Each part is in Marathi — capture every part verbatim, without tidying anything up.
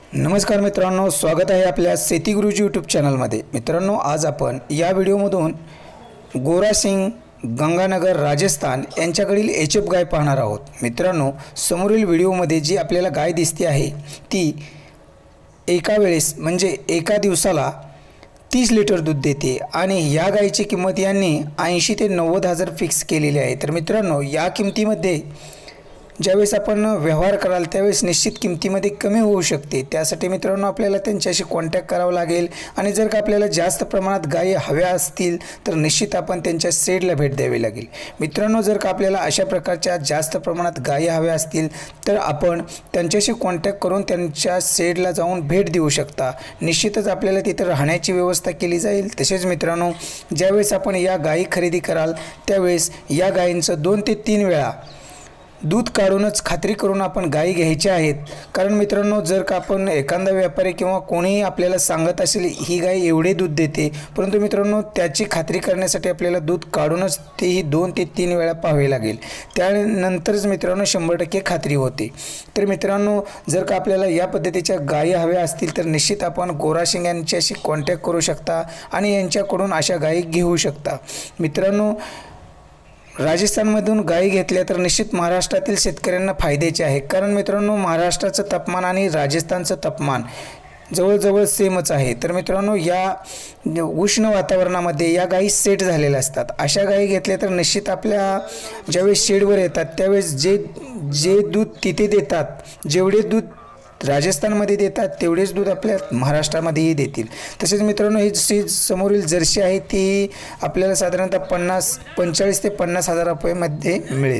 नमस्कार मित्रांनो, स्वागत आहे आपल्या शेती गुरुजी यूट्यूब चॅनलमध्ये। मित्रांनो, आज आपण या व्हिडिओमधून गोरासिंग गंगानगर राजस्थान यांच्याकडील एच एफ गाय पाहणार आहोत। मित्रांनो, समोरील व्हिडिओमध्ये जी आपल्याला गाय दिसते आहे ती एका वेळेस म्हणजे एका दिवसाला तीस लिटर दूध देते आणि या गायीची किंमत यांनी ऐंशी ते नव्वद हजार फिक्स केलेली आहे। तर मित्रांनो, या किमतीमध्ये ज्यावेळेस आपण व्यवहार कराल त्यावेळेस निश्चित किमतीमध्ये कमी होऊ शकते। त्यासाठी मित्रांनो आपल्याला त्यांच्याशी कॉन्टॅक्ट करावा लागेल आणि जर का आपल्याला जास्त प्रमाणात गायी हव्या असतील तर निश्चित आपण त्यांच्या शेडला भेट द्यावी लागेल। मित्रांनो, जर का आपल्याला अशा प्रकारच्या जास्त प्रमाणात गायी हव्या असतील तर आपण त्यांच्याशी कॉन्टॅक्ट करून त्यांच्या शेडला जाऊन भेट देऊ शकता। निश्चितच आपल्याला तिथे राहण्याची व्यवस्था केली जाईल। तसेच मित्रांनो, ज्यावेळेस आपण या गायी खरेदी कराल त्यावेळेस या गायींचं दोन ते तीन वेळा दूध काढूनच खात्री करून आपण गायी घ्यायची आहेत। कारण मित्रांनो, जर का आपण एखादा व्यापारी किंवा कोणीही आपल्याला सांगत असेल ही गाय एवढे दूध देते, परंतु मित्रांनो त्याची खात्री करण्यासाठी आपल्याला दूध काढूनच तेही दोन ते तीन वेळा पाहावे लागेल, त्यानंतरच मित्रांनो शंभर टक्के खात्री होते। तर मित्रांनो, जर का आपल्याला या पद्धतीच्या गायी हव्या असतील तर निश्चित आपण गोरासिंग यांच्याशी कॉन्टॅक्ट करू शकता आणि यांच्याकडून अशा गायी घेऊ शकता। मित्रांनो, राजस्थानमधून गायी घेतल्या तर निश्चित महाराष्ट्रातील शेतकऱ्यांना फायद्याचे आहे। कारण मित्रांनो, महाराष्ट्राचं तापमान आणि राजस्थानचं तापमान जवळजवळ सेमच आहे। तर मित्रांनो, या उष्ण वातावरणामध्ये या गायी सेट झालेल्या असतात। अशा गायी घेतल्या तर निश्चित आपल्या ज्यावेळेस शेडवर येतात त्यावेळेस जे जे दूध तिथे देतात, जेवढे दूध राजस्थानमध्ये देतात तेवढेच दूध आपल्या महाराष्ट्रामध्येही देतील। तसेच मित्रांनो, ही जी समोरील जर्सी आहे ती आपल्याला साधारणतः पन्नास पंचेचाळीस ते पन्नास हजार रुपयामध्ये मिळेल।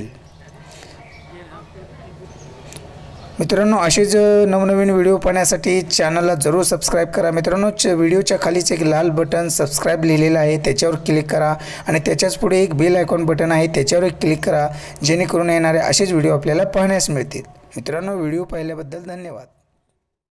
मित्रांनो, असेच नवनवीन व्हिडिओ पाहण्यासाठी चॅनलला जरूर सबस्क्राईब करा। मित्रांनो, व्हिडिओच्या खालीच एक लाल बटन सबस्क्राईब लिहिलेलं आहे त्याच्यावर क्लिक करा आणि त्याच्याच पुढे एक बेल आयकॉन बटन आहे त्याच्यावर क्लिक करा, जेणेकरून येणारे असेच व्हिडिओ आपल्याला पाहण्यास मिळतील। मित्रांनो, व्हिडिओ पाहिल्याबद्दल धन्यवाद।